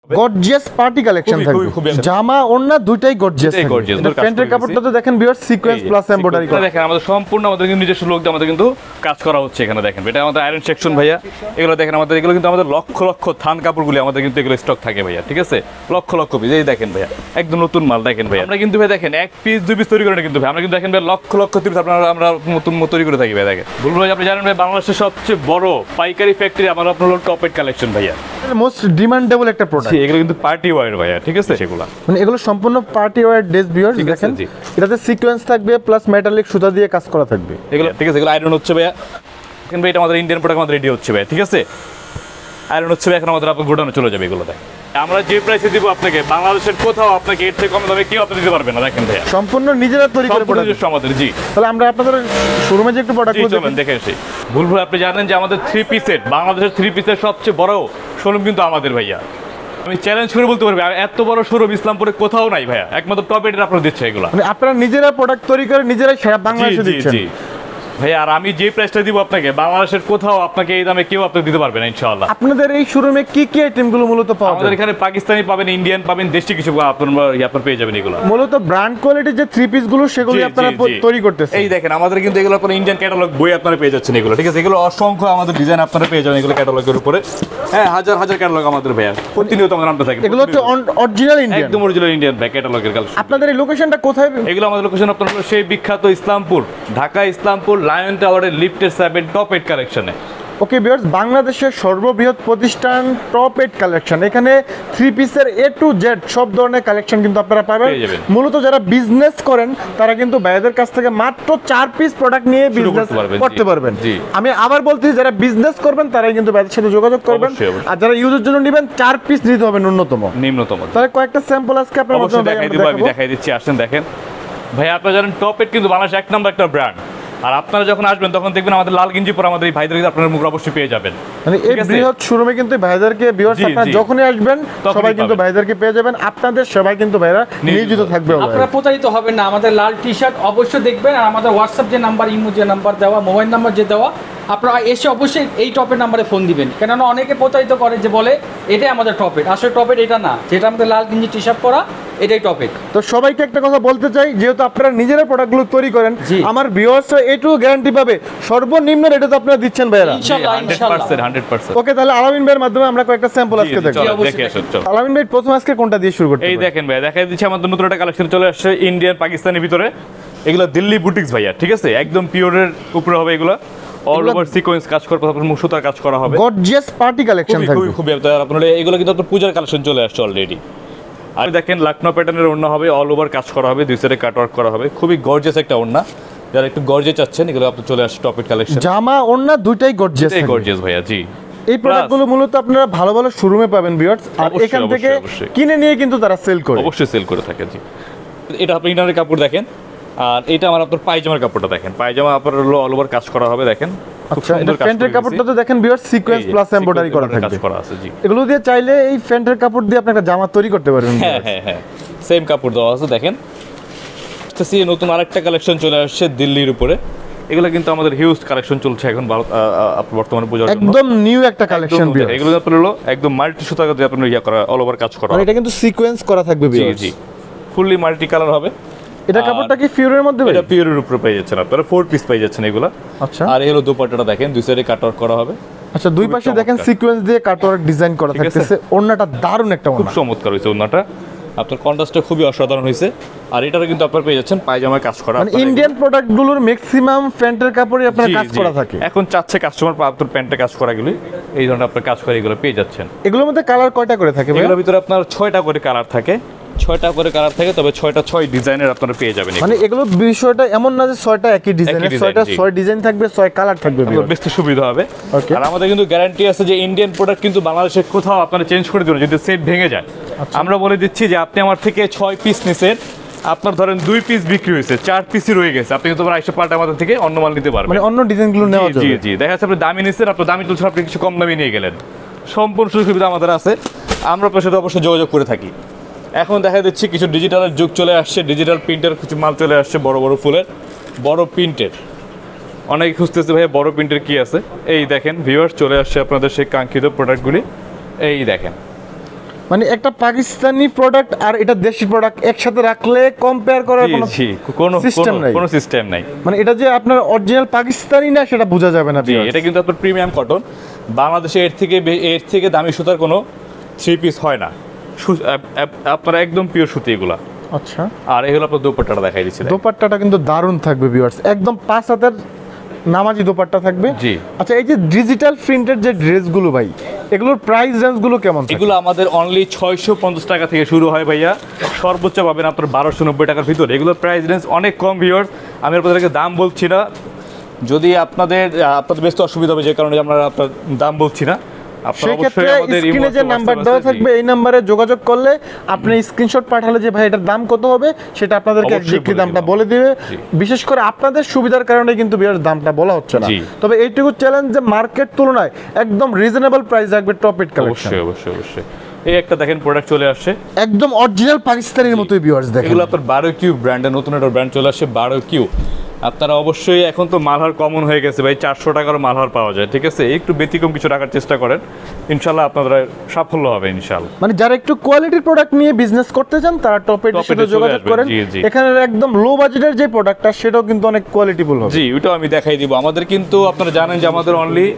Gorgeous party collection থাকবে, জামা ওড়না দুইটাই গর্জিয়াস থাকবে। প্যান্টের কাপড়টা তো দেখেন ভিউয়ার সিকোয়েন্স প্লাস এমব্রয়ডারি করা। দেখেন আমাদের সম্পূর্ণ আমাদের কিন্তু নিজস্ব লোক দিয়ে আমাদের কিন্তু কাজ করা হচ্ছে এখানে। দেখেন এটা আমাদের আয়রন সেকশন ভাইয়া। এগুলো দেখেন আমাদের এগুলো কিন্তু আমাদের লক্ষ লক্ষ থান কাপড়গুলি আমাদের কিন্তু এগুলো স্টক থাকে ভাইয়া, ঠিক আছে? লক্ষ লক্ষ পিস। এই দেখেন ভাইয়া একদম নতুন মাল দেখেন ভাইয়া। আমরা কিন্তু ভাই দেখেন এক পিস দুই পিস তৈরি করে না কিন্তু ভাই, আমরা কিন্তু দেখেন ভাই লক্ষ লক্ষ পিস আমরা নতুন তৈরি করে থাকি ভাই। দেখেন বলবো ভাই, আপনি জানেন ভাই বাংলাদেশের সবচেয়ে বড় পাইকারি ফ্যাক্টরি আমার আপনার হলো টপ 8 কালেকশন ভাইয়া। মোস্ট ডিমান্ডেবল একটা প্রোডাক্ট। এগুলো কিন্তু পার্টি ওয়্যার ভাইয়া, ঠিক আছে? সেগুলো মানে এগুলো সম্পূর্ণ পার্টি ওয়্যার ড্রেস ভিউয়ার্স। দেখেন এটাতে সিকোয়েন্স থাকবে প্লাস মেটালিক সুতা দিয়ে কাজ করা থাকবে এগুলো, ঠিক আছে? এগুলো আয়রন হচ্ছে ভাইয়া। এখন ভাই এটা আমাদের ইন্ডিয়ান প্রোডাক্ট আমাদের রেডি হচ্ছে ভাইয়া, ঠিক আছে? আয়রন হচ্ছে এখন আমাদের আপনার গোডাউনে চলে যাবে এগুলো। দেখ আমরা যে প্রাইসে দিব আপনাকে বাংলাদেশের কোথাও আপনাকে এর থেকে কম দামে কেউ আপনি দিতে পারবে না। দেখেন ভাইয়া সম্পূর্ণ নিজেরা তৈরি করে প্রোডাক্ট আমাদের। জি, তাহলে আমরা আপনাদের শোরুমে যে একটু প্রোডাক্টগুলো চলেন দেখে আসি। ভুলভাল আপনি জানেন যে আমাদের 3 পিসের বাংলাদেশের 3 পিসের সবচেয়ে বড় শোরুম কিন্তু আমাদের ভাইয়া। আমি চ্যালেঞ্জ করে বলতে পারবি এত বড় শোরুম ইসলামপুরে কোথাও নাই ভাইয়া, একমাত্র টপ 8 আপনারা দিচ্ছে এগুলো। মানে আপনারা নিজেরা প্রোডাক্ট তৈরি করে নিজেরাই সারা বাংলাদেশে দিচ্ছেন। জি ভাইয়া, আর আমি যে প্রাইসটা দিব আপনাকে বাংলাদেশের কোথাও আপনাকে এই দামে কেউ আপনাকে দিতে পারবে না ইনশাআল্লাহ। আপনাদের এই শোরুমে কি কি আইটেমগুলো মূলত পাওয়া যায়? আমাদের এখানে পাকিস্তানি পাবেন, ইন্ডিয়ান পাবেন, দেশি কিছু আপনার পেয়ে যাবেন এগুলো। মূলত ব্র্যান্ড কোয়ালিটির যে 3 পিস গুলো সেগুলো আপনারা তৈরি করতেছেন। এই দেখেন আমাদের কিন্তু এগুলো আপনারা ইন্ডিয়ান ক্যাটালগ বই আপনারা পেয়ে যাচ্ছেন এগুলো, ঠিক আছে? এগুলো অসংখ্য আমাদের ডিজাইন আপনারা পেয়ে যাবেন এগুলো ক্যাটালগের উপরে। হ্যাঁ, হাজার হাজার ক্যাটালগ আমাদের ভাইয়া প্রতিনিয়ত আমাদের নামটা থাকে। এগুলো হচ্ছে অরিজিনাল ইন্ডিয়ান, একদম অরিজিনাল ইন্ডিয়ান ভাই ক্যাটালগের কালেকশন। আপনাদের এই লোকেশনটা কোথায়? এগুলো আমাদের লোকেশন আপনার সেই বিখ্যাত ইসলামপুর, ঢাকা ইসলামপুর লায়ন টাওয়ারের লিফটের 7 টপ 8 কালেকশনে। ওকে ভিউয়ার্স, বাংলাদেশের সর্ববৃহৎ প্রতিষ্ঠান টপ 8 কালেকশন। এখানে 3 পিসের A to Z সব ধরনের কালেকশন কিন্তু আপনারা পাবেন। মূলত যারা বিজনেস করেন তারা কিন্তু ভাইদের কাছ থেকে মাত্র 4 পিস প্রোডাক্ট নিয়ে বিজনেস করতে পারবেন। আমি আবার বলছি, যারা বিজনেস করবেন তারাই কিন্তু ভাইদের সাথে যোগাযোগ করবেন, আর যারা ইউজের জন্য নেবেন 4 পিস নিতে হবে ন্যূনতম। তাহলে কয়েকটা স্যাম্পল আজকে আপনাদের মধ্যে দেখাই দিচ্ছি, আসেন দেখেন ভাই। আপনারা জানেন টপ 8 কিন্তু বাংলাদেশের এক নম্বর একটা ব্র্যান্ড। আর আপনারা যখন আসবেন তখন দেখবেন আমাদের লাল গেঞ্জি পরে আমাদের এই ভাইদেরকে আপনারা মুখ অবশ্যই পেয়ে যাবেন। মানে এই বৃহৎ শোরুমে কিন্তু ভাইদেরকে ভিউয়ার্স আপনারা যখনই আসবেন সবাই কিন্তু ভাইদেরকে পেয়ে যাবেন। আপনাদের সবাই কিন্তু ভাইরা নিয়োজিত থাকবে। আপনারা প্রতারিত হবেন না। আমাদের লাল টি-শার্ট অবশ্যই দেখবেন, আর আমাদের হোয়াটসঅ্যাপ যে নাম্বার, ইমো যে নাম্বার দেওয়া, মোবাইল নাম্বার যে দেওয়া, আপনারা এসে অবশ্যই এই টপের নাম্বারে ফোন দিবেন। কেননা অনেকে প্রতারিত করে যে বলে এটাই আমাদের টপের, আসলে টপের এটা না, যেটা আমাদের লাল গেঞ্জি টি-শার্ট পরা এটাই টপিক। তো সবাইকে একটা কথা বলতে চাই, যেহেতু আপনারা নিজেরা প্রোডাক্টগুলো তৈরি করেন, আমার ভিউয়ার্সরা এটু গ্যারান্টি পাবে সর্বনিম্ন রেটে তো আপনারা দিচ্ছেন ভাইরা ইনশাআল্লাহ 100%। ওকে, তাহলে আলামিন ভাইয়ের মাধ্যমে আমরা কয়েকটা স্যাম্পল আজকে দেখব। আলামিন ভাই প্রথম আজকে কোনটা দিয়ে শুরু করতে? এই দেখেন ভাই, দেখাই দিচ্ছি আমাদের নতুন একটা কালেকশন চলে আসছে ইন্ডিয়ান পাকিস্তানের ভিতরে। এগুলো দিল্লি বুটিক্স ভাইয়া, ঠিক আছে? একদম পিওরের উপরে হবে এগুলো। অল ওভার সিকোয়েন্স কাজ করা, তারপর মুসুতার কাজ করা হবে। গর্জিয়াস পার্টি কালেকশন থাকবে খুবই। আপনারা এগুলো কিন্তু আপনার পূজার কালেকশন চলে আসছে অলরেডি। আর দেখেন লাকনো প্যাটার্নের ওড়না হবে, অল ওভার কাজ করা হবে, দুই সাইডে কাট ওয়ার্ক করা হবে। খুবই গর্জিয়াস একটা ওড়না। যারা একটু গর্জিয়াস চাচ্ছেন এগুলো আপনি চলে আসছে টপ 8 কালেকশন। জামা ওড়না দুইটাই গর্জিয়াস ভাইয়া। জি, এই প্রোডাক্টগুলো মূলত আপনারা ভালো ভালো শোরুমে পাবেন ভিউয়ার্স, আর এখান থেকে কিনে নিয়ে কিন্তু তারা সেল করে, অবশ্যই সেল করে থাকে। জি, এটা আপনি ইনারের কাপড় দেখেন, আর এটা আমার আপনার পায়জামার কাপড়টা দেখেন। পায়জামা আপনার অল ওভার কাজ করা হবে দেখেন। আচ্ছা, এটা প্যান্টের কাপড়টা তো দেখেন ভিউয়ার্স সিকোয়েন্স প্লাস এমব্রয়ডারি করা থাকবে, কাজ করা আছে। জি, এগুলো দিয়ে চাইলে এই প্যান্টের কাপড় দিয়ে আপনি একটা জামা তৈরি করতে পারবেন। হ্যাঁ হ্যাঁ হ্যাঁ, সেম কাপড় দেওয়া আছে দেখেন। নতুন আরেকটা কালেকশন চলে আসছে দিল্লির উপরে। এগুলো কিন্তু আমাদের হিউজ কালেকশন চলছে এখন বর্তমানে পূজার জন্য। একদম নিউ একটা কালেকশন ভিউয়ার্স। এগুলো আপনার হলো একদম মাল্টি সুতা দিয়ে আপনার ইয়া করা, অল ওভার কাজ করা। আর এটা কিন্তু সিকোয়েন্স করা থাকবে ভিউয়ার্স। জি, ফুললি মাল্টি কালার হবে। এটা কাপড়টা কি পিওরের মধ্যে? এটা পিওরের উপরে পেয়ে যাচ্ছেন আপনারা, 4 পিস পেয়ে যাচ্ছেন এগুলো। আচ্ছা, আর এই হলো দুপাট্টাটা দেখেন, দুই সাইডে কাট ওয়ার্ক করা হবে। আচ্ছা, দুই পাশে দেখেন সিকোয়েন্স দিয়ে কাট ওয়ার্ক ডিজাইন করা থাকতেছে। ওড়নাটা দারুণ একটা ওড়না, খুব চমৎকার হয়েছে ওড়নাটা। আপনার কন্ট্রাস্টটা খুবই অসাধারণ হয়েছে। আর এটারও কিন্তু আপনারা পেয়ে যাচ্ছেন পায়জামায় কাজ করা। মানে ইন্ডিয়ান প্রোডাক্টগুলোর ম্যাক্সিমাম প্যান্টের কাপড়ে আপনার কাজ করা থাকে। এখন চাচ্ছে কাস্টমার আপনার প্যান্টে কাজ করাগুলি, এই ধরনের আপনার কাজ করে এগুলো পেয়ে যাচ্ছেন। এগুলোর মধ্যে কালার কয়টা করে থাকে? এগুলোর ভিতরে আপনার 6টা করে কালার থাকে। 6টা করে কালার থাকে, তবে 6টা 6 ডিজাইনের আপনারা পেয়ে যাবেন। মানে এগুলো বিষয়টা এমন না যে 6টা একই ডিজাইনের, 6টা 6 ডিজাইন থাকবে, 6 কালার থাকবে, বেশি সুবিধা হবে। আর আমাদের কিন্তু গ্যারান্টি আছে যে ইন্ডিয়ান প্রোডাক্ট কিন্তু বাংলাদেশে কোথাও আপনারা চেঞ্জ করে দিবেন যদি সেট ভেঙে যায়। আমরা বলে দিচ্ছি যে আপনি আমার থেকে 6 পিস নিছেন, আপনার ধরেন 2 পিস বিক্রি হয়েছে, 4 পিসই রয়ে গেছে, আপনি কিন্তু আইসা পাল্টা আমাদের থেকে অন্য মাল নিতে পারবেন। মানে অন্য ডিজাইনগুলো নেওয়া যাবে। জি জি, দেখা যাচ্ছে আপনি দামি নিছেন, আপনার দামি তুলছেন, আপনি কিছু কম দামি নিয়ে গেলেন, সম্পূর্ণ সুবিধা আমাদের আছে। আমরা আপনার সাথে অবশ্যই যোগাযোগ করে থাকি। এখন দেখা যাচ্ছে কিছু ডিজিটালের যুগ চলে আসছে, ডিজিটাল প্রিন্টের কিছু মাল চলে আসছে, বড় বড় ফুলের, বড় প্রিন্টের। অনেকে খুঁজতেছে ভাই বড় প্রিন্টের কি আছে। এই দেখেন ভিউয়ার্স, চলে আসছে আপনাদের সেই কাঙ্ক্ষিত প্রোডাক্টগুলি। এই দেখেন মানে একটা পাকিস্তানি প্রোডাক্ট আর এটা দেশি প্রোডাক্ট একসাথে রাখলে কম্পেয়ার করার কোনো কোনো সিস্টেম নাই। কোনো সিস্টেম নাই। মানে এটা যে আপনার অরিজিনাল পাকিস্তানি না সেটা বোঝা যাবে না। এটা কিন্তু আপনার প্রিমিয়াম কটন। বাংলাদেশে এর থেকে দামি সুতার কোনো থ্রি পিস হয় না। আপনারা একদম পিওর সুতি এগুলা। আচ্ছা, আর এগুলো আপনার দোপাট্টাটা দেখাই দিচ্ছি। দোপাট্টাটা কিন্তু দারুণ থাকবে ভিউয়ার্স, একদম 5 হাতের নামাজি দোপাট্টা থাকবে। জি। আচ্ছা, এই যে ডিজিটাল প্রিন্টেড যে ড্রেসগুলো ভাই, এগুলোর প্রাইস রেঞ্জগুলো কেমন থাকে? এগুলো আমাদের অনলি 650 টাকা থেকে শুরু হয় ভাইয়া, সর্বোচ্চ পাবেন আপনার 1290 টাকার ভিতরে। এগুলোর প্রাইস রেঞ্জ অনেক কম ভিউয়ার্স, আমি আপনাদেরকে দাম বলছি না, যদি আপনাদের বেশ অসুবিধা হবে যে কারণে আমরা আপনার দাম বলছি না। সেক্ষেত্রে স্ক্রিনে যে নাম্বার দেওয়া থাকবে এই নাম্বারে যোগাযোগ করলে আপনি স্ক্রিনশট পাঠালে যে ভাই এটার দাম কত হবে সেটা আপনাদেরকে এক্সাক্টলি দামটা বলে দিবে। বিশেষ করে আপনাদের সুবিধার কারণে কিন্তু বিয়ার দামটা বলা হচ্ছে না, তবে এইটুকু চ্যালেঞ্জ যে মার্কেট তুলনায় একদম রিজনেবল প্রাইস রাখবে টপ এড কালেকশন। অবশ্যই এই একটা দেখেন প্রোডাক্ট চলে আসছে একদম অরিজিনাল পাকিস্তানির মতোই ভিউয়ার্স দেখেন। এগুলো আপনার 12 কিউ ব্র্যান্ডের নতুন একটা ব্র্যান্ড চলে আসছে 12 কিউ। আপনারা অবশ্যই, এখন তো মালহার কমন হয়ে গেছে ভাই, 400 টাকার মালহার পাওয়া যায়, ঠিক আছে? একটু ব্যতিক্রম কিছু রাখার চেষ্টা করেন, ইনশাল্লাহ আপনারা সাফল্য হবে ইনশাল্লাহ। মানে যারা একটু কোয়ালিটির প্রোডাক্ট নিয়ে বিজনেস করতে চান তারা টপ এডের সাথে যোগাযোগ করেন। এখানে একদম লো বাজেটের যে প্রোডাক্টটা সেটাও কিন্তু অনেক কোয়ালিটিফুল হবে। জি, ওটাও আমি দেখাই দিব। আমাদের কিন্তু আপনারা জানেন যে আমাদের অনলি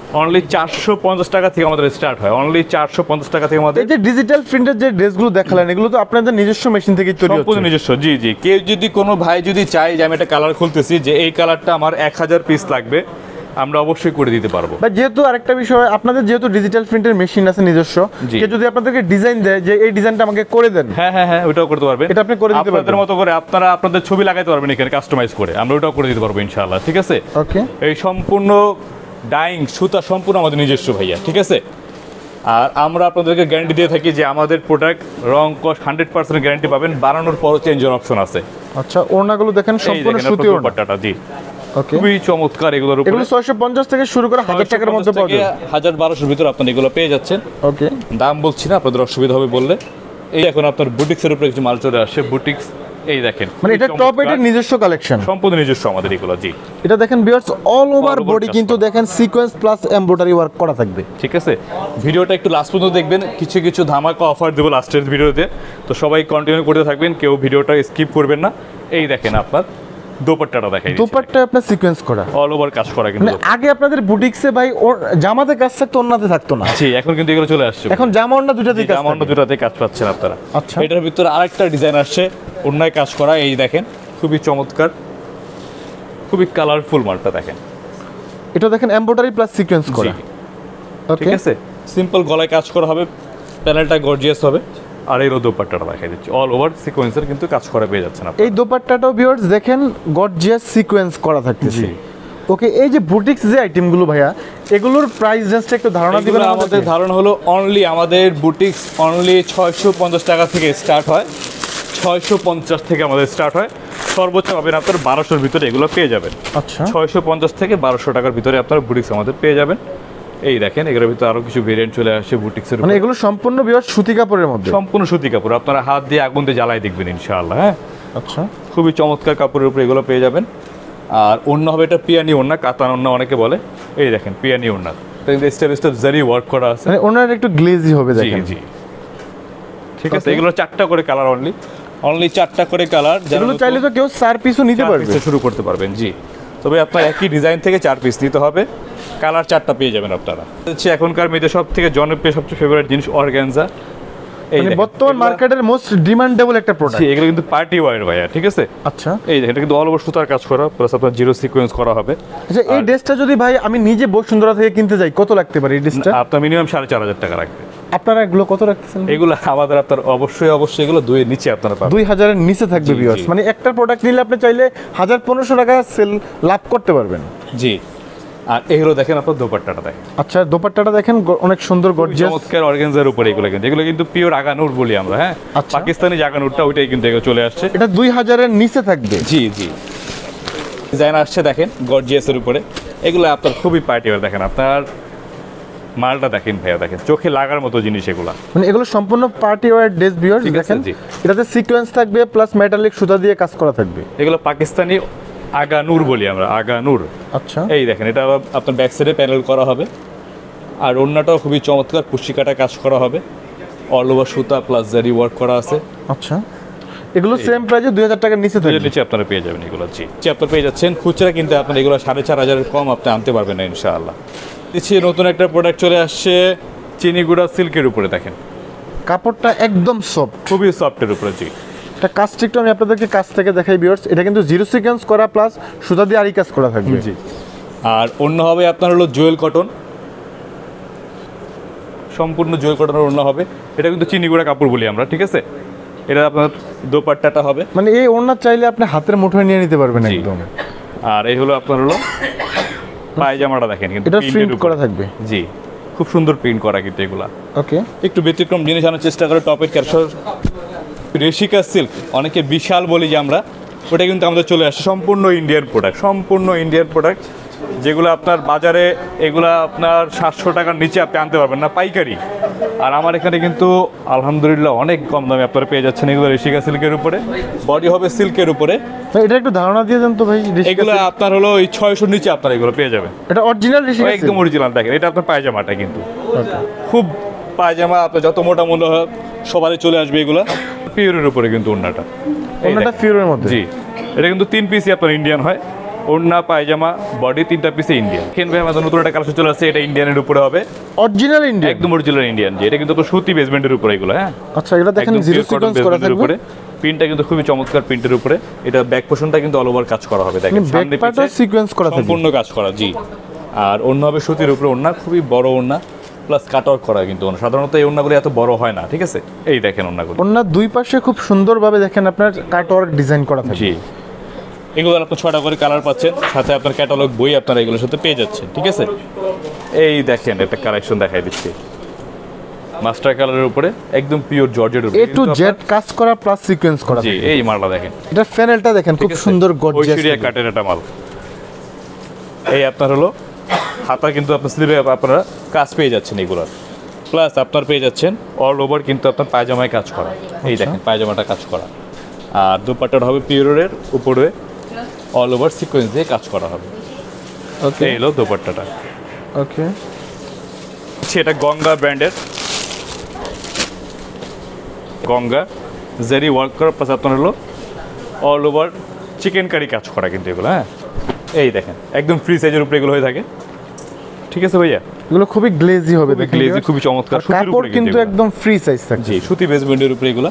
450 টাকা থেকে আমাদের স্টার্ট হয়, অনলি 450 টাকা থেকে আমাদের। এই যে ডিজিটাল প্রিন্টের যে ড্রেসগুলো দেখালেন এগুলো তো আপনাদের নিজস্ব মেশিন থেকে তৈরি হচ্ছে? সম্পূর্ণ নিজস্ব। জি। কেউ যদি কোনো ভাই যদি চায় যে আমি একটা কালার খুলতেছি, যে এই কালারটা আমার 1000 পিস লাগবে, আমরা অবশ্যই করে দিতে পারবো। বা যেহেতু আরেকটা বিষয়, আপনাদের যেহেতু ডিজিটাল প্রিন্টের মেশিন আছে নিজস্ব, কেউ যদি আপনাদেরকে ডিজাইন দেয় যে এই ডিজাইনটা আমাকে করে দেন, হ্যাঁ ওটাও করতে পারবেন। এটা আপনি করে দিতে পারবেন আপনাদের মতো করে, আপনারা আপনাদের ছবি লাগাইতে পারবেন এখানে কাস্টমাইজ করে, আমরা ওটাও করে দিতে পারবো ইনশাআল্লাহ, ঠিক আছে? ওকে। এই সম্পূর্ণ ডাইং সুতা সম্পূর্ণ আমাদের নিজস্ব ভাইয়া, ঠিক আছে? আর আমরা আপনাদেরকে গ্যারান্টি দিয়ে থাকি যে আমাদের প্রোডাক্ট রং কস 100% গ্যারান্টি পাবেন, বানানোর পরও চেঞ্জের অপশন আছে। আচ্ছা, ওড়নাগুলো দেখেন সম্পূর্ণ সুতি ওড়না। দোপাট্টাটা জি ওকে, খুবই চমৎকার। এগুলোর উপরে এগুলো 650 থেকে শুরু করে 1000 টাকার মধ্যে পাওয়া যায়, 1000-1200 ভিতরে আপনারা এগুলো পেয়ে যাচ্ছেন। ওকে, দাম বলছি না, আপনাদের অসুবিধা হবে বললে। এই এখন আপনার বুটিক্সের উপরে কিছু মাল চলে আসে, বুটিক্স এই দেখেন, মানে এটা টপ এডের নিজস্ব কালেকশন, সম্পূর্ণ নিজস্ব আমাদের এগুলো। জি, এটা দেখেন ভিউয়ার্স, অল ওভার বডি কিন্তু দেখেন সিকোয়েন্স প্লাস এমব্রয়ডারি ওয়ার্ক করা থাকবে, ঠিক আছে? ভিডিওটা একটু লাস্ট পর্যন্ত দেখবেন, কিছু ধামাকা অফার দেবো লাস্টের ভিডিওতে, তো সবাই কন্টিনিউ করতে থাকবেন, কেউ ভিডিওটা স্কিপ করবেন না। এই দেখেন আপনার দোপাট্টাটা দেখাই, দোপাট্টা আপনার সিকোয়েন্স করা, অল ওভার কাজ করা। কিন্তু মানে আগে আপনাদের বুটিক্সে ভাই জামাতে কাজ থাকতো, ওন্নাতে থাকতো না। জি, এখন কিন্তু এগুলো চলে আসছে, এখন জামা ওন্না দুটাতেই কাজ, জামা ওন্না দুটাতেই কাজ পাচ্ছেন আপনারা। আচ্ছা, এটার ভিতরে আরেকটা ডিজাইন আসছে ওন্নায় কাজ করা, এই দেখেন খুবই চমৎকার, খুবই কালারফুল মালটা দেখেন। এটা দেখেন এমব্রয়ডারি প্লাস সিকোয়েন্স করা, ঠিক আছে? সিম্পল গলায় কাজ করা হবে, প্যানেলটা গর্জিয়াস হবে। আর এই দোপাট্টাটা দেখাই দিচ্ছি, অল ওভার সিকোয়েন্সের কিন্তু কাজ করা পেয়ে যাচ্ছেন আপনারা। এই দোপাট্টাটাও ভিউয়ার্স দেখেন গর্জিয়াস সিকোয়েন্স করা থাকতেছে। ওকে, এই যে বুটিক্স যে আইটেমগুলো ভাইয়া, এগুলোর প্রাইস রেঞ্জটা একটু ধারণা দিবেন আমাদের? আমাদের ধারণা হলো অনলি আমাদের বুটিক্স অনলি 650 টাকা থেকে স্টার্ট হয়, 650 থেকে আমাদের স্টার্ট হয়, সর্বোচ্চ পাবেন আপনার 1200-র ভিতরে এগুলো পেয়ে যাবেন। আচ্ছা, 650 থেকে 1200 টাকার ভিতরে আপনার বুটিক্স আমাদের পেয়ে যাবেন। এই দেখেন এগুলোর ভিতরে আরো কিছু ভেরিয়েন্ট চলে আসে বুটিক্সের, মানে এগুলো সম্পূর্ণ ভিউয়ার্স সুতি কাপড়ের মধ্যে, সম্পূর্ণ সুতি কাপড়, আপনারা হাত দিয়ে আগুন দিয়ে জ্বালাই দেখবেন ইনশাআল্লাহ। হ্যাঁ, আচ্ছা, খুবই চমৎকার কাপড়ের উপরে এগুলো পেয়ে যাবেন। আর ওড়না হবে এটা পিয়ানি ওড়না, কাতান ওড়না অনেকে বলে। এই দেখেন পিয়ানি ওড়না, স্টেপ স্টেপ জারি ওয়ার্ক করা আছে, মানে ওনার একটু গ্লেজি হবে দেখেন। জি, ঠিক আছে? এগুলো 4টা করে কালার, অনলি 4টা করে কালার, এগুলো চাইলে তো কেউ 4 পিসও নিতে পারবে, শুরু করতে পারবেন। জি, তবে আপনার একই ডিজাইন থেকে 4 পিস নিতে হবে, কালার 4টা পেয়ে যাবেন আপনারা। হচ্ছে এখনকার মেয়েদের সব থেকে জনপ্রিয়, সবচেয়ে ফেভারিট জিনিস অর্গানজা। মানে বর্তমান মার্কেটের মোস্ট ডিমান্ডেবল একটা প্রোডাক্ট। এগুলো কিন্তু পার্টি ওয়্যার ভাইয়া, ঠিক আছে? আচ্ছা, এই দেখেন এটা কিন্তু অল ওভার সুতার কাজ করা, প্লাস আপনার জিরো সিকোয়েন্স করা হবে। আচ্ছা, এই ড্রেসটা যদি ভাই আমি নিজে বসুন্ধরা থেকে কিনতে যাই কত লাগতে পারে এই ড্রেসটা? আপনার মিনিমাম 4500 টাকা লাগবে। আপনারা এগুলো কত রাখতেছেন? এগুলো আমাদের আপনার অবশ্যই এগুলো 2 এর নিচে আপনারা পাবেন, 2000 এর নিচে থাকবে ভিউয়ার্স। মানে একটা প্রোডাক্ট নিলে আপনি চাইলে 1500 টাকা সেল লাভ করতে পারবেন। জি, আর এগুলো দেখেন আপনার দোপাট্টাটা দেখেন। আচ্ছা, দোপাট্টাটা দেখেন অনেক সুন্দর গর্জিয়াস, চমৎকার অর্গানজার উপরে এগুলো কিন্তু পিওর আগানুর বলি আমরা। হ্যাঁ, পাকিস্তানি আগানুরটা ওইটাই কিন্তু এগুলো চলে আসছে, এটা 2000 এর নিচে থাকবে। জি, ডিজাইন আসছে দেখেন গর্জিয়াসের উপরে, এগুলো আপনার খুবই পার্টি ওয়্যার। দেখেন আপনার মালটা দেখেন ভাইয়া, দেখেন চোখে লাগার মতো জিনিস এগুলা, মানে এগুলো সম্পূর্ণ পার্টি ওয়্যার ড্রেস ভিউয়ার্স দেখেন। এটাতে সিকোয়েন্স থাকবে প্লাস মেটালিক সুতা দিয়ে কাজ করা থাকবে। এগুলো পাকিস্তানি আগানুর বলি আমরা, আগানুর। আচ্ছা, এই দেখেন এটা আপনার ব্যাক সাইডে প্যানেল করা হবে, আর ওড়নাটাও খুবই চমৎকার পুষ্টিকাটা কাজ করা হবে। অল ওভার সুতা প্লাস জারি ওয়ার্ক করা আছে। আচ্ছা, এগুলো সেম প্রাইসে 2000 টাকার নিচে এর থাকবে। নিচে আপনারা পেয়ে যাবেন এগুলো। জি আপনারা পেয়ে যাচ্ছেন খুচরা, কিন্তু আপনারা এগুলো 4500 কম আপনি আনতে পারবেন না ইনশাআল্লাহ। দিচ্ছি নতুন একটা প্রোডাক্ট চলে আসছে চিনিগুড়া সিল্কের উপরে, দেখেন কাপড়টা একদম সফট, খুবই সফটের উপরে। জি এটা কাজটা একটু আমি আপনাদেরকে কাছ থেকে দেখাই ভিউয়ার্স। এটা কিন্তু জিরো সিকোয়েন্স করা প্লাস সুতা দিয়ে আরি কাজ করা থাকবে। জি আর অন্য হবে আপনার হলো জুয়েল কটন, সম্পূর্ণ জুয়েল কটনের অন্য হবে। এটা কিন্তু চিনিগুড়া কাপড় বলি আমরা, ঠিক আছে। এটা আপনার দোপাট্টাটা হবে, মানে এই ওড়না চাইলে আপনি হাতের মুঠোয় নিয়ে নিতে পারবেন জি। একদম। আর এই হলো আপনার হলো পায়জামাটা, দেখেন কিন্তু এটা প্রিন্টের প্রিন্ট উপরে। করা থাকবে। জি খুব সুন্দর প্রিন্ট করা কিন্তু এগুলা। ওকে, একটু ব্যতিক্রম জিনিস আনার চেষ্টা করে টপের ক্যাপসর রেশিকা সিল্ক, অনেকে বিশাল বলি যে আমরা, ওটা কিন্তু আমাদের চলে আসছে সম্পূর্ণ ইন্ডিয়ান প্রোডাক্ট, সম্পূর্ণ ইন্ডিয়ান প্রোডাক্ট, যেগুলো আপনার বাজারে এগুলা আপনার 700 টাকার নিচে আপনি আনতে পারবেন না পাইকারি। আর আমার এখানে কিন্তু আলহামদুলিল্লাহ অনেক কম দামে আপনারা পেয়ে যাচ্ছেন এগুলো রেশিকা সিল্কের উপরে। বডি হবে সিল্কের উপরে। ভাই এটা একটু ধারণা দিয়ে দেন তো ভাই। এগুলো আপনার হলো ওই 600 নিচে আপনারা এগুলো পেয়ে যাবেন। এটা অরিজিনাল রেশিকা একদম অরিজিনাল, দেখেন এটা আপনার পায়জামাটা কিন্তু খুব পায়জামা, আপনার যত মোটা মূল্য হয় সবারই চলে আসবে এগুলো। পিওরের উপরে কিন্তু ওড়নাটা, ওড়নাটা ফিউরের মধ্যে। জি এটা কিন্তু 3 পিসই আপনার ইন্ডিয়ান হয়, ওড়না পায়জামা বডি 3টা পিসে ইন্ডিয়ান। কেন ভাই আমাদের নতুন একটা কালেকশন চলে আসছে, এটা ইন্ডিয়ানের উপরে হবে, অরিজিনাল ইন্ডিয়া, একদম অরিজিনাল ইন্ডিয়ান। জি এটা কিন্তু আপনার সুতি বেসমেন্টের উপরে এগুলো। হ্যাঁ আচ্ছা, এটা দেখেন একদম জিরো pure cotton সিকোয়েন্স করা basement এর থাকবে। উপরে। প্রিন্টটা কিন্তু খুবই চমৎকার প্রিন্টের উপরে। এটা ব্যাক পোর্শনটা কিন্তু অল ওভার কাজ করা হবে, দেখেন ব্যাক সামনে পার্টও পিছে সিকোয়েন্স করা থাকবে। সম্পূর্ণ কাজ করা। জি আর অন্য হবে সুতির উপরে ওড়না, খুবই বড় ওড়না প্লাস কাটওয়ার্ক করা কিন্তু ওড়না। সাধারণত এই ওড়নাগুলো এত বড় হয় না, ঠিক আছে। এই দেখেন ওড়নাগুলো, ওড়নার দুই পাশে খুব সুন্দরভাবে দেখেন আপনার কাটওয়ার্ক ডিজাইন করা থাকবে। জি এগুলো আপনার 6টা করে কালার পাচ্ছেন, সাথে আপনার ক্যাটালগ বই আপনারা এগুলোর সাথে পেয়ে যাচ্ছেন, ঠিক আছে। এই দেখেন একটা কালেকশন দেখাই দিচ্ছি, মাস্টার কালারের উপরে একদম পিওর জর্জেটের উপরে এ টু জেড কাজ করা প্লাস সিকোয়েন্স করা জি থাকবে। এই মালটা দেখেন, এটা প্যানেলটা দেখেন খুব ঠিক আছে? সুন্দর গর্জিয়াস। ঐশ্বরিয়া কাটের একটা মাল। এই আপনার হলো হাতা কিন্তু আপনার স্লিভে আপনারা কাজ পেয়ে যাচ্ছেন এগুলোর, প্লাস আপনার পেয়ে যাচ্ছেন অল ওভার কিন্তু আপনার পায়জামায় কাজ করা। এই দেখেন পায়জামাটা কাজ করা। আর দুপাট্টাটা হবে পিওরের উপরে অল ওভার সিকোয়েন্স দিয়ে কাজ করা হবে। ওকে এই হলো দুপাট্টাটা। ওকে, সেটা গঙ্গা ব্র্যান্ডের, গঙ্গা জেরি ওয়ার্ক করা প্লাস আপনার হলো অল ওভার চিকেন কারি কাজ করা কিন্তু এগুলো। হ্যাঁ এই দেখেন একদম ফ্রি সাইজের উপরে এগুলো হয়ে থাকে, ঠিক আছে ভাইয়া। এগুলো খুবই গ্লেজি হবে দেখেন। গ্লেজি খুবই চমৎকার, আর সুতির কাপড় উপরে কিন্তু একদম ফ্রি সাইজ থাকবে। জি সুতি বেসমেন্টের উপরে এগুলো।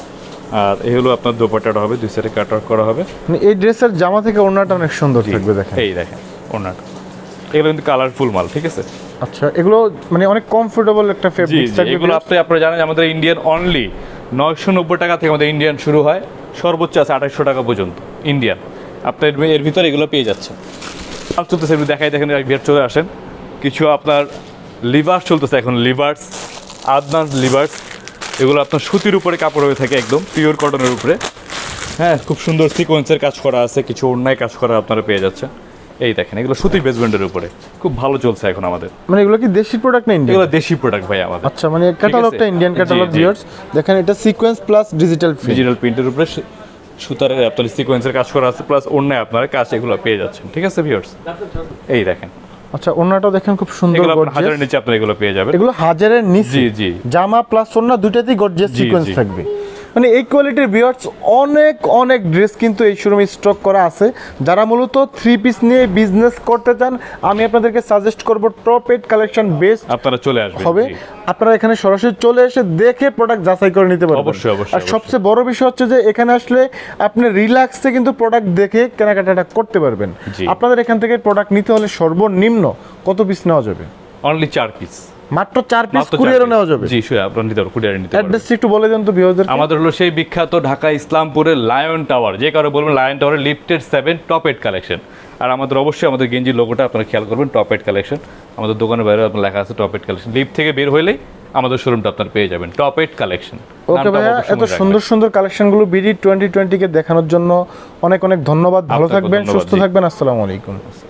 আর এই হলো আপনার দোপাট্টাটা হবে, দুই সাইডে কাটওয়ার্ক করা হবে। মানে এই ড্রেসের জামা থেকে ওড়নাটা অনেক সুন্দর জি, থাকবে দেখেন। এই দেখেন ওড়নাটা, এগুলো কিন্তু কালারফুল মাল, ঠিক আছে। আচ্ছা, এগুলো মানে অনেক কমফোর্টেবল একটা জি ফেব্রিক জি থাকবে। এগুলো আপনারা জানেন আমাদের ইন্ডিয়ান অনলি 990 টাকা থেকে আমাদের ইন্ডিয়ান শুরু হয়, সর্বোচ্চ আছে 2800 টাকা পর্যন্ত ইন্ডিয়ান। আপনার এর ভিতরে এগুলো পেয়ে যাচ্ছে। আর চলতেছে এগুলো দেখাই, দেখেন বের চলে আসেন। কিছু আপনার লিভার্স চলতেছে এখন, লিভার্স আদনান লিভার্স, এগুলো আপনার সুতির উপরে কাপড় হয়ে থাকে, একদম পিওর কটনের উপরে। হ্যাঁ খুব সুন্দর সিকোয়েন্সের কাজ করা আছে, কিছু অন্যায় কাজ করা আপনারা পেয়ে যাচ্ছেন। এই দেখেন এগুলো সুতি বেসমেন্টের উপরে খুব ভালো চলছে এখন আমাদের। মানে এগুলো কি দেশি প্রোডাক্ট না ইন্ডিয়ান? এগুলো দেশি প্রোডাক্ট ভাই আমাদের। আচ্ছা, মানে ক্যাটালগটা ইন্ডিয়ান ক্যাটালগ জি, জি। ভিউয়ার্স দেখেন, এটা sequence plus digital print. Digital প্রিন্টের উপরে সুতার আপনার সিকোয়েন্সের কাজ করা আছে, প্লাস অন্যায় আপনারা কাজ এগুলো পেয়ে যাচ্ছেন, ঠিক আছে ভিউয়ার্স। এই দেখেন আচ্ছা, ওড়নাটাও দেখেন খুব সুন্দর এগুলো আপনার গর্জিয়াস। 1000-এর নিচে আপনারা এগুলো পেয়ে যাবেন। এগুলো 1000-এর নিচে। জি, জি। জামা প্লাস ওড়না দুটাতেই গর্জিয়াস জি, সিকোয়েন্স জি। থাকবে। মানে এই কোয়ালিটির ভিউয়ার্স অনেক অনেক ড্রেস কিন্তু এই শোরুমে স্টক করা আছে। যারা মূলত 3 পিস নিয়ে বিজনেস করতে চান, আমি আপনাদেরকে সাজেস্ট করব টপ 8 কালেকশন বেস্ট আপনারা চলে আসবেন হবে। জি। আপনারা এখানে সরাসরি চলে এসে দেখে প্রোডাক্ট যাচাই করে নিতে পারবেন। অবশ্যই, অবশ্যই, আর সবচেয়ে বড় বিষয় হচ্ছে যে এখানে আসলে আপনি রিল্যাক্সে কিন্তু প্রোডাক্ট দেখে কেনাকাটাটা করতে পারবেন। জি। আপনাদের এখান থেকে প্রোডাক্ট নিতে হলে সর্বনিম্ন কত পিস নেওয়া যাবে? অনলি 4 পিস, মাত্র 4 পিস মাত্র 4 কুরিয়ারও piece। নেওয়া যাবে। জি শিওর, আপনারা নিতে পারবেন, কুরিয়ারে নিতে পারবেন। অ্যাড্রেসটা একটু বলে দেন তো ভিউয়ারদের। আমাদের হলো সেই বিখ্যাত ঢাকা ইসলামপুরের লায়ন টাওয়ার, যে কারো বলবেন লায়ন টাওয়ারের লিফটেড 7 টপ 8 কালেকশন। আর আমাদের অবশ্যই আমাদের গেঞ্জির লোগোটা আপনারা খেয়াল করবেন, টপ 8 কালেকশন। আমাদের দোকানের বাইরে আপনার লেখা আছে টপ 8 কালেকশন। লিফট থেকে বের হলেই আমাদের শোরুমটা আপনারা পেয়ে যাবেন, টপ 8 কালেকশন। ওকে ভাইয়া, এত সুন্দর সুন্দর কালেকশনগুলো বিডি 2020 কে দেখানোর জন্য অনেক অনেক ধন্যবাদ। ভালো আপনাকেও থাকবেন, ধন্যবাদ, সুস্থ জি। থাকবেন। আসসালামু আলাইকুম।